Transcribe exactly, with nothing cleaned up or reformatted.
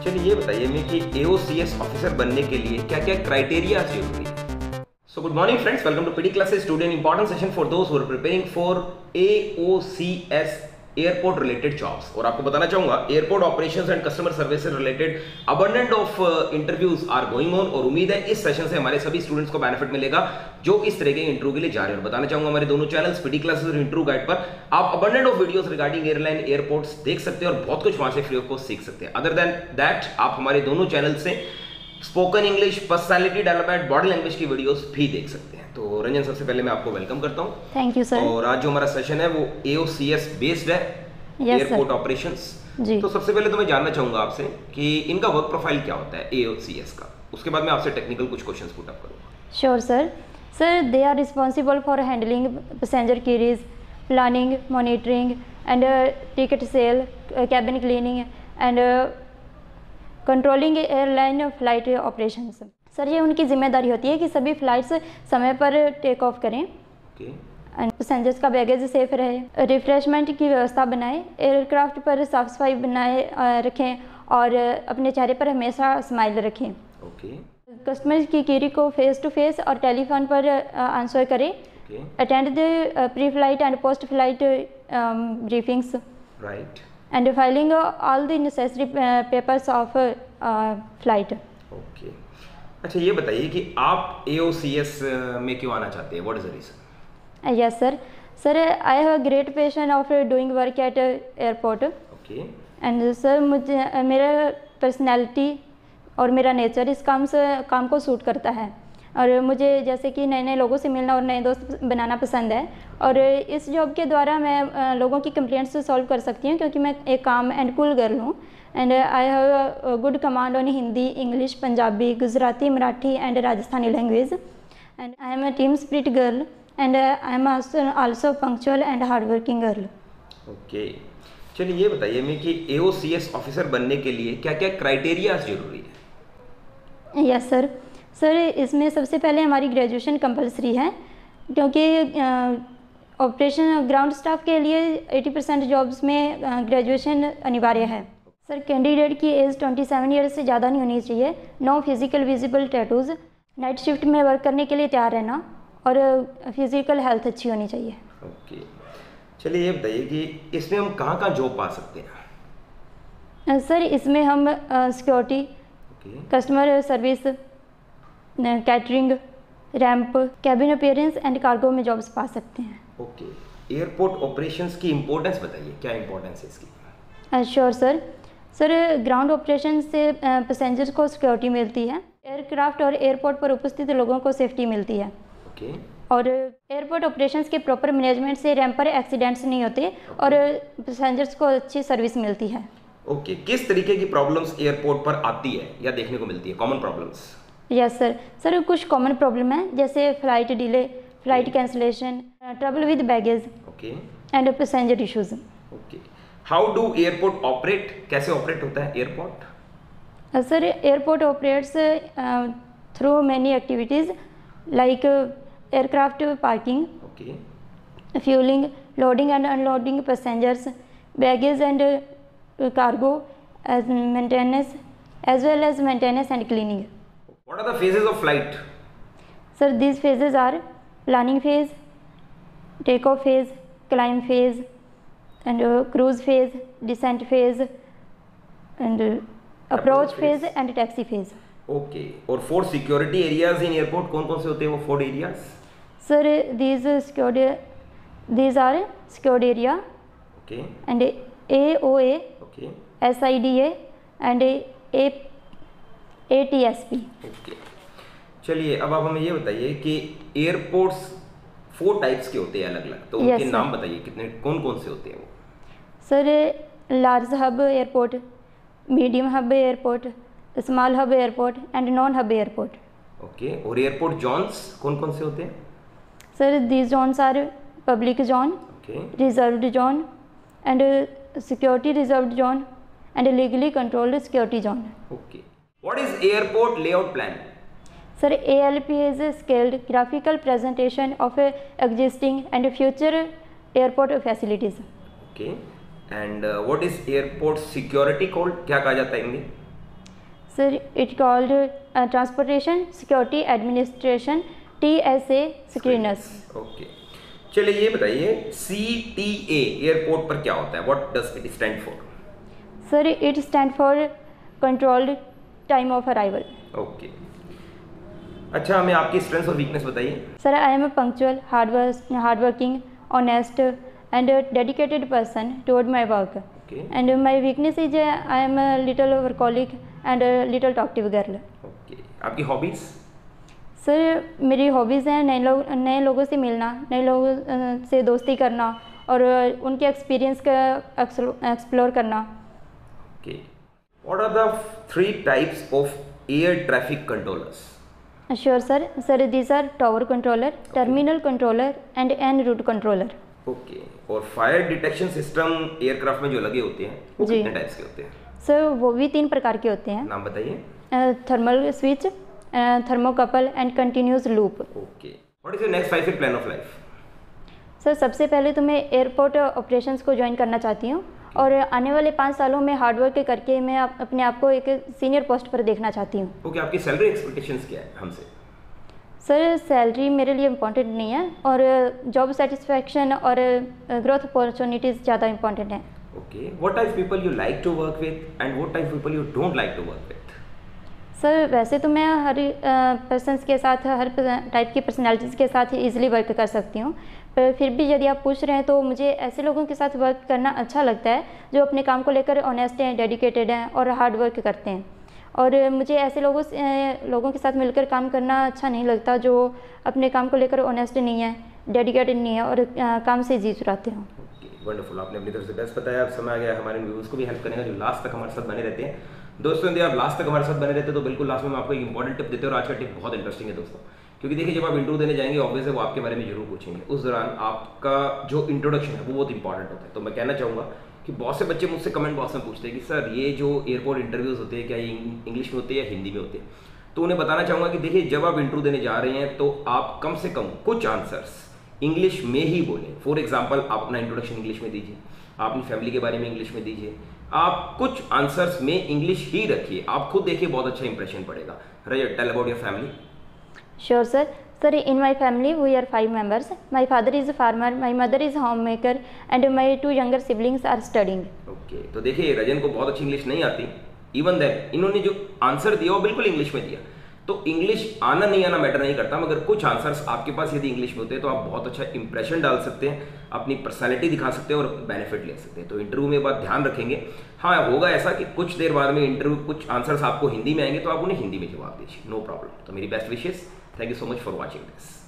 चलिए ये बताइए मैं कि ए ओ सी एस ऑफिसर बनने के लिए क्या क्या क्राइटेरिया जरूरी है। So good morning friends, welcome to PD classes. Student important session for those who are preparing for A O C S airport related jobs. और आपको बताना चाहूंगा airport operations and customer services related abundant of interviews are going on और उम्मीद है इस session से हमारे सभी स्टूडेंट्स को बेनिफिट मिलेगा जो इस तरह के इंटरव्यू के लिए जा रहे हैं। और बताना चाहूंगा हमारे दोनों चैनल्स पीडी क्लासेस और इंटरव्यू गाइड पर आप abundant of videos regarding airline airports देख सकते हैं और बहुत कुछ वहां से फ्री ऑफ कॉस्ट सीख सकते हैं। अदर देन दैट आप हमारे दोनों चैनल से spoken English, personality development, body language की वीडियोस भी देख सकते हैं। तो रंजन, सबसे पहले मैं आपको वेलकम करता हूं। Thank you sir. और आज जो हमारा सेशन है वो A O C S based है, एयरपोर्ट ऑपरेशंस। जी। तो सबसे पहले तो मैं जानना चाहूंगा आपसे कि इनका वर्क प्रोफाइल क्या होता है ए ओ सी एस का। उसके बाद मैं आपसे टेक्निकल कुछ क्वेश्चंस पुट अप करूंगा। Sure sir. Sir they are responsible for handling passenger queries, planning, monitoring and ticket sale, cabin cleaning and controlling airline flight operations. Sir ये उनकी जिम्मेदारी होती है कि सभी फ्लाइट्स समय पर टेक ऑफ करें ओके। एंड पैसेंजर्स का बैगेज सेफ रहे, रिफ्रेशमेंट की व्यवस्था बनाएं, एयरक्राफ्ट पर साफ सफाई बनाए रखें और अपने चेहरे पर हमेशा स्माइल रखें। ओके। कस्टमर्स की क्वेरी को फेस टू फेस और टेलीफोन पर आंसर करें। Attend the pre flight and post flight briefings. Right. And filing all the necessary papers of flight. Okay. अच्छा ये बताइए कि आप ए ओ सी एस में क्यों आना चाहते हैं? What is the reason? Yes sir. Sir, I have a great passion of doing work at airport. Okay. And sir, मुझे मेरा पर्सनैलिटी और मेरा नेचर इस काम से काम को सूट करता है और मुझे जैसे कि नए नए लोगों से मिलना और नए दोस्त बनाना पसंद है। और इस जॉब के द्वारा मैं लोगों की कंप्लेंट्स सॉल्व कर सकती हूँ क्योंकि मैं एक काम एंड कूल गर्ल हूँ। And I have good command on Hindi, English, Punjabi, Gujarati, Marathi and Rajasthani language. And I am a team spirit girl and uh, I am also also punctual and hardworking girl. Okay. चलिए ये बताइए मैं कि ए O C S officer बनने के लिए क्या क्या क्राइटेरिया जरूरी है? Yes sir. सर इसमें सबसे पहले हमारी ग्रेजुएशन कंपलसरी है क्योंकि ऑपरेशन ग्राउंड स्टाफ के लिए अस्सी परसेंट जॉब्स में ग्रेजुएशन अनिवार्य है। सर कैंडिडेट की एज सत्ताईस ईयर से ज़्यादा नहीं होनी चाहिए। No physical visible tattoos. Night shift में वर्क करने के लिए तैयार रहना और फिजिकल हेल्थ अच्छी होनी चाहिए। ओके। चलिए ये बताइए कि इसमें हम कहाँ कहाँ जॉब पा सकते हैं? सर इसमें हम security, customer service, catering, ramp, cabin appearance and cargo में जॉब्स पा सकते हैं। ओके। एयरपोर्ट ऑपरेशंस की इम्पोर्टेंस बताइए, क्या इम्पोर्टेंस है इसकी? Sure sir. Sir ground operation से पैसेंजर्स को सिक्योरिटी मिलती है, एयरक्राफ्ट और एयरपोर्ट पर उपस्थित लोगों को सेफ्टी मिलती है। Okay. और एयरपोर्ट ऑपरेशंस के प्रॉपर मैनेजमेंट से रैंप पर एक्सीडेंट्स नहीं होते okay. और पैसेंजर्स को अच्छी सर्विस मिलती है। Okay okay. किस तरीके की प्रॉब्लम्स एयरपोर्ट पर आती है या देखने को मिलती है? Common problems? Yes sir. Sir कुछ कॉमन प्रॉब्लम है जैसे flight delay, flight cancellation, trouble with baggage and passenger issues. Okay. How do airport operate? कैसे ऑपरेट होता है एयरपोर्ट? सर airport operates through many activities like aircraft parking, okay. fueling, loading and unloading passengers, baggage and uh, cargo, as maintenance, as well as maintenance and cleaning. What are the phases of flight? Sir, these phases are planning phase, takeoff phase, climb phase, and uh, cruise phase, descent phase, and uh, approach, approach phase. phase and taxi phase. ओके okay. और four security areas in airport कौन कौन से होते हैं वो four areas? Sir these security these are security area okay and A O A, okay, S I D A and A A T S P. Okay. चलिए अब आप हमें ये बताइए कि एयरपोर्ट्स फोर टाइप्स के होते हैं अलग अलग, तो उनके yes, नाम बताइए, कितने कौन कौन से होते हैं वो? Sir large hub airport, medium hub airport, small hub airport and non hub airport. Okay. और एयरपोर्ट जोन्स कौन कौन से होते हैं? Sir these zones are public zone, reserved zone and security reserved zone and legally controlled security zone. Okay. What is airport layout plan? Sir A L P is scaled graphical presentation of existing and future airport facilities. Okay. And what is airport security called? क्या कहा जाता है Hindi? Sir it called transportation security administration T S A screeners. Okay, चलिए ये बताइए C T A airport पर क्या होता है, what does it stand for? Sir it stand for controlled time of arrival. Okay, अच्छा हमें आपकी स्ट्रेंथ्स और वीकनेस बताइए। Sir I am a punctual, hard work hard working, honest and dedicated person toward my work. And my weakness is I am a little workaholic and little talkative girl. Okay, आपकी hobbies? Sir मेरी hobbies हैं नए लोग नए लोगों से मिलना, नए लोगों से दोस्ती करना और उनके एक्सपीरियंस का एक्सप्लोर करना। Okay, what are the three types of air traffic controllers? Sure sir sir these are tower controller, terminal controller and en route controller. Okay, और फायर डिटेक्शन सिस्टम एयरक्राफ्ट में जो लगे होते हैं वो कितने टाइप्स के होते हैं? सर वो भी तीन प्रकार के होते हैं। नाम बताइए। Thermal switch, thermocouple and continuous loop. Okay, what is your next five year plan of life? Sir सबसे पहले तो मैं एयरपोर्ट ऑपरेशंस को ज्वाइन करना चाहती हूँ और आने वाले पाँच सालों में हार्डवर्क करके मैं आप, अपने आप को एक सीनियर पोस्ट पर देखना चाहती हूँ। ओके, आपकी सैलरी एक्सपेक्टेशंस क्या है हमसे? सर सैलरी मेरे लिए इम्पोर्टेंट नहीं है और जॉब सेटिस्फैक्शन और ग्रोथ अपॉर्चुनिटीज़ ज़्यादा इम्पोर्टेंट हैं। Okay, what type people you like to work with and what type people you don't like to work with? Sir वैसे तो मैं हर पर्सनस के साथ, हर टाइप की पर्सनालिटीज़ के साथ ईजिली वर्क कर सकती हूँ, पर फिर भी यदि आप पूछ रहे हैं तो मुझे ऐसे लोगों के साथ वर्क करना अच्छा लगता है जो अपने काम को लेकर ऑनेस्ट हैं, डेडिकेटेड हैं और हार्ड वर्क करते हैं। और मुझे ऐसे लोगों से लोगों के साथ मिलकर काम करना अच्छा नहीं लगता जो अपने काम को लेकर ऑनेस्ट नहीं है, डेडिकेटेड नहीं है और काम से जी चुराते हो। वंडरफुल, आपने अपनी तरफ से बेस्ट बताया। अब समय आ गया हमारे व्यूअर्स को भी हेल्प करने का जो लास्ट तक हमारे साथ बने रहते हैं। दोस्तों यदि आप लास्ट तक हमारे साथ बने रहते हैं तो बिल्कुल लास्ट में मैं आपको एक इंपॉर्टेंट टिप देते हैं और आज का टिप बहुत इंटरेस्टिंग है दोस्तों, क्योंकि देखिए जब आप इंटरव्यू देने जाएंगे ऑब्वियस है वो आपके बारे में जरूर पूछेंगे। उस दौरान आपका जो इंट्रोडक्शन है वो बहुत इंपॉर्टेंट होता है। तो मैं कहना चाहूँगा कि बहुत से बच्चे मुझसे कमेंट बॉक्स में पूछते हैं कि सर ये जो एयरपोर्ट इंटरव्यूज़ होते हैं क्या ये इंग्लिश में होते हैं या हिंदी में होते हैं? तो उन्हें बताना चाहूँगा कि देखिए जब आप इंटरव्यू देने जा रहे हैं तो आप कम से कम कुछ आंसर्स इंग्लिश में ही बोलें। फॉर एग्जाम्पल आप अपना इंट्रोडक्शन इंग्लिश में दीजिए, आप अपनी फैमिली के बारे में इंग्लिश में दीजिए, आप कुछ आंसर्स में इंग्लिश ही रखिए। आप खुद देखिए बहुत अच्छा इंप्रेशन पड़ेगा। Rajat, tell about your family. Sure sir sir in my family we are five members. My father is a farmer, my mother is home maker and my two younger siblings are studying. Okay, तो देखिए रजन को बहुत अच्छी English नहीं आती, even that इन्होंने जो answer दिया वो बिल्कुल इंग्लिश में दिया। तो इंग्लिश आना नहीं आना मैटर नहीं करता, मगर कुछ आंसर्स आपके पास यदि इंग्लिश में होते हैं तो आप बहुत अच्छा इंप्रेशन डाल सकते हैं, अपनी पर्सनैलिटी दिखा सकते हैं और बेनिफिट ले सकते हैं। तो इंटरव्यू में बात ध्यान रखेंगे। हाँ, होगा ऐसा कि कुछ देर बाद में इंटरव्यू कुछ आंसर्स आपको हिंदी में आएंगे तो आप उन्हें हिंदी में जवाब दीजिए, नो प्रॉब्लम। तो मेरी best wishes, thank you so much for watching this.